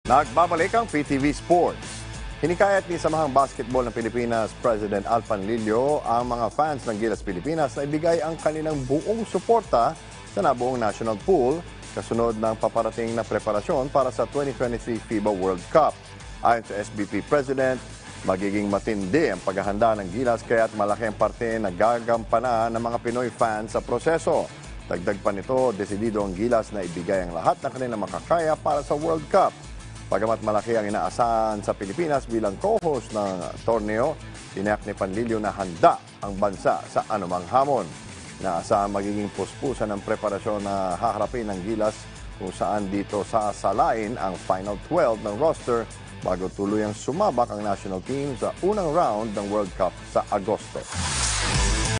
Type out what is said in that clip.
Nagbabalik ang PTV Sports. Hinikayat ni Samahang Basketball ng Pilipinas President Al Panlilio ang mga fans ng Gilas Pilipinas na ibigay ang kanilang buong suporta sa nabuong national pool kasunod ng paparating na preparasyon para sa 2023 FIBA World Cup. Ayon sa SBP President, magiging matindi ang paghahanda ng Gilas kaya't malaki ang parte na gagampanan ng mga Pinoy fans sa proseso. Dagdag pa nito, desidido ang Gilas na ibigay ang lahat ng kanilang makakaya para sa World Cup. Bagamat malaki ang inaasahan sa Pilipinas bilang co-host ng torneo, tiniyak ni Panlilio na handa ang bansa sa anumang hamon. Naasahan magiging puspusan ng preparasyon na haharapin ng Gilas kung saan dito sasalain ang Final 12 ng roster bago tuluyang sumabak ang national team sa unang round ng World Cup sa Agosto.